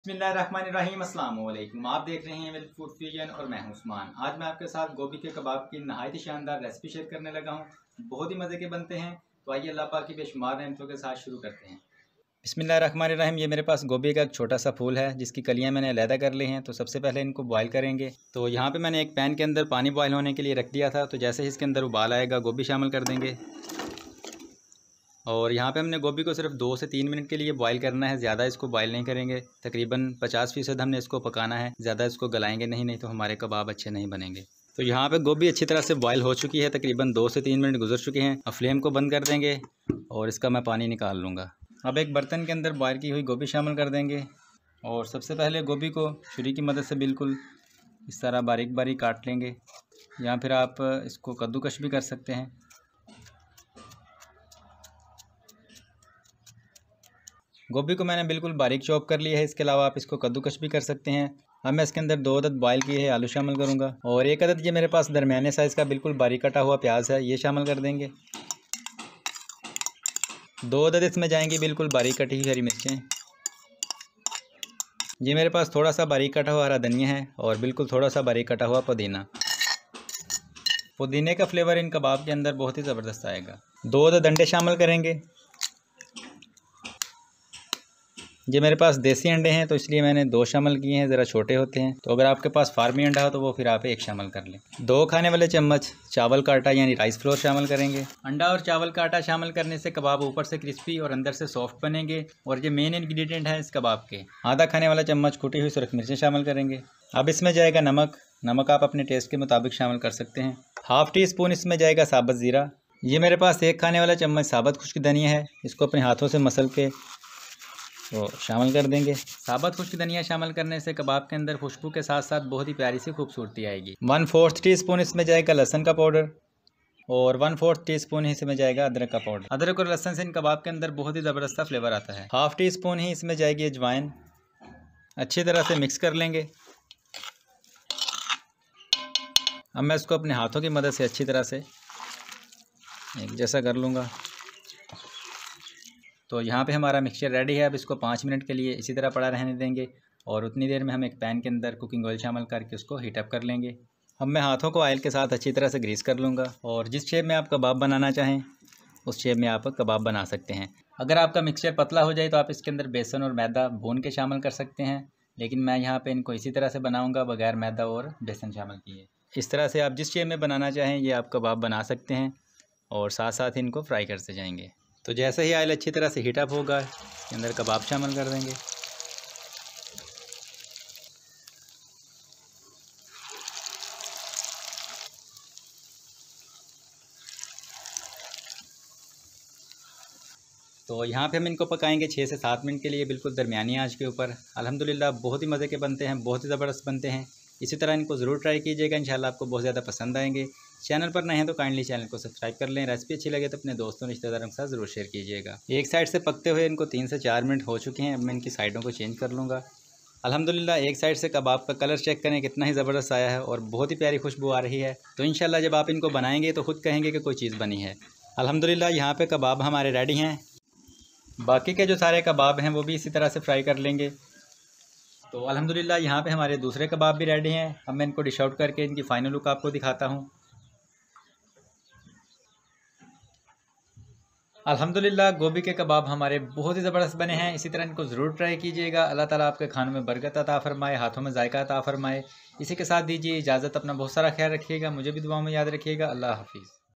बिस्मिल्लाहिर्रहमानिर्रहीम अस्सलाम वालेकुम। आप देख रहे हैं मिल्क फूड फ्यूजन और मैं हूं उस्मान। आज मैं आपके साथ गोभी के कबाब की नहायत ही शानदार रेसिपी शेयर करने लगा हूं। बहुत ही मज़े के बनते हैं। तो आइए अल्लाह पाक की बेशुमार नेमतों के साथ शुरू करते हैं। बिस्मिल्लाहिर्रहमानिर्रहीम। ये मेरे पास गोभी का एक छोटा सा फूल है जिसकी कलियां मैंने अलहदा कर ली हैं। तो सबसे पहले इनको बॉयल करेंगे। तो यहाँ पे मैंने एक पैन के अंदर पानी बॉयल होने के लिए रख दिया था। तो जैसे ही इसके अंदर उबाल आएगा गोभी शामिल कर देंगे। और यहाँ पे हमने गोभी को सिर्फ 2 से 3 मिनट के लिए बॉईल करना है, ज़्यादा इसको बॉईल नहीं करेंगे। तकरीबन 50% हमने इसको पकाना है, ज़्यादा इसको गलाएंगे नहीं तो हमारे कबाब अच्छे नहीं बनेंगे। तो यहाँ पे गोभी अच्छी तरह से बॉईल हो चुकी है, तकरीबन 2 से 3 मिनट गुजर चुके हैं। अब फ्लेम को बंद कर देंगे और इसका मैं पानी निकाल लूँगा। अब एक बर्तन के अंदर बॉयल की हुई गोभी शामिल कर देंगे और सबसे पहले गोभी को छुरी की मदद से बिल्कुल इस तरह बारीक बारीक काट लेंगे, या फिर आप इसको कद्दूकश भी कर सकते हैं। गोभी को मैंने बिल्कुल बारीक चॉप कर लिया है, इसके अलावा आप इसको कद्दूकश भी कर सकते हैं। अब मैं इसके अंदर 2 अदद बॉयल किए हैं आलू शामिल करूंगा और 1 अदद ये मेरे पास दरमियाने साइज़ का बिल्कुल बारीक कटा हुआ प्याज है, ये शामिल कर देंगे। 2 अदद इसमें जाएंगी बिल्कुल बारीक कटी हुई हरी मिर्चें। ये मेरे पास थोड़ा सा बारीक कटा हुआ हरा धनिया है और बिल्कुल थोड़ा सा बारीक कटा हुआ पुदीना। पुदीने का फ्लेवर इन कबाब के अंदर बहुत ही ज़बरदस्त आएगा। 2 अदद अंडे शामिल करेंगे। ये मेरे पास देसी अंडे हैं तो इसलिए मैंने 2 शामिल किए हैं, ज़रा छोटे होते हैं। तो अगर आपके पास फार्मी अंडा हो तो वो फिर आप 1 शामिल कर लें। 2 खाने वाले चम्मच चावल का आटा यानी राइस फ्लोर शामिल करेंगे। अंडा और चावल का आटा शामिल करने से कबाब ऊपर से क्रिस्पी और अंदर से सॉफ्ट बनेंगे और ये मेन इंग्रेडिएंट है इस कबाब के। आधा खाने वाला चम्मच कुटी हुई सुरख मिर्चें शामिल करेंगे। अब इसमें जाएगा नमक आप अपने टेस्ट के मुताबिक शामिल कर सकते हैं। हाफ़ टी स्पून इसमें जाएगा साबुत ज़ीरा। ये मेरे पास 1 खाने वाला चम्मच साबुत खुश्क धनिया है, इसको अपने हाथों से मसल के तो शामिल कर देंगे। साबुत खुश्क धनिया शामिल करने से कबाब के अंदर खुशबू के साथ साथ बहुत ही प्यारी सी खूबसूरती आएगी। 1/4 टीस्पून इसमें जाएगा लहसुन का पाउडर और 1/4 टीस्पून ही इसमें जाएगा अदरक का पाउडर। अदरक और लहसुन से इन कबाब के अंदर बहुत ही ज़बरदस्त फ्लेवर आता है। हाफ़ टी स्पून ही इसमें जाएगी अजवाइन। अच्छी तरह से मिक्स कर लेंगे। अब मैं इसको अपने हाथों की मदद से अच्छी तरह से एक जैसा कर लूँगा। तो यहाँ पे हमारा मिक्सचर रेडी है। अब इसको 5 मिनट के लिए इसी तरह पड़ा रहने देंगे और उतनी देर में हम एक पैन के अंदर कुकिंग ऑयल शामिल करके उसको हीट अप कर लेंगे। अब मैं हाथों को ऑयल के साथ अच्छी तरह से ग्रीस कर लूँगा और जिस शेप में आप कबाब बनाना चाहें उस शेप में आप कबाब बना सकते हैं। अगर आपका मिक्सचर पतला हो जाए तो आप इसके अंदर बेसन और मैदा भून के शामिल कर सकते हैं, लेकिन मैं यहाँ पर इनको इसी तरह से बनाऊँगा बगैर मैदा और बेसन शामिल किए। इस तरह से आप जिस शेप में बनाना चाहें ये आप कबाब बना सकते हैं और साथ साथ इनको फ्राई करते जाएंगे। तो जैसे ही ऑयल अच्छी तरह से हीट अप होगा इसके अंदर कबाब शामिल कर देंगे। तो यहाँ पे हम इनको पकाएंगे 6 से 7 मिनट के लिए बिल्कुल दरमियानी आंच के ऊपर। अल्हम्दुलिल्लाह बहुत ही मज़े के बनते हैं, बहुत ही ज़बरदस्त बनते हैं। इसी तरह इनको ज़रूर ट्राई कीजिएगा, इंशाल्लाह आपको बहुत ज़्यादा पसंद आएंगे। चैनल पर नए हैं तो काइंडली चैनल को सब्सक्राइब कर लें। रेसिपी अच्छी लगे तो अपने दोस्तों रिश्तेदारों के साथ ज़रूर शेयर कीजिएगा। एक साइड से पकते हुए इनको 3 से 4 मिनट हो चुके हैं। अब मैं इनकी साइडों को चेंज कर लूँगा। अल्हम्दुलिल्लाह एक साइड से कबाब का कलर चेक करें कितना ही ज़बरदस्त आया है और बहुत ही प्यारी खुशबू आ रही है। तो इंशाल्लाह जब आप इनको बनाएंगे तो ख़ुद कहेंगे कि कोई चीज़ बनी है। अल्हम्दुलिल्लाह यहाँ पे कबाब हमारे रेडी हैं। बाकी के जो सारे कबाब हैं वो भी इसी तरह से फ्राई कर लेंगे। तो अल्हम्दुलिल्लाह यहाँ पे हमारे दूसरे कबाब भी रेडी हैं। अब मैं इनको डिश आउट करके इनकी फ़ाइनल लुक आपको दिखाता हूँ। अल्हम्दुलिल्लाह गोभी के कबाब हमारे बहुत ही ज़बरदस्त बने हैं। इसी तरह इनको ज़रूर ट्राई कीजिएगा। अल्लाह ताला आपके खानों में बरकत अता फ़रमाए, हाथों में जायका अता फ़रमाए। इसी के साथ दीजिए इजाज़त। अपना बहुत सारा ख्याल रखिएगा, मुझे भी दुआओं में याद रखिएगा। अल्लाह हाफ़िज़।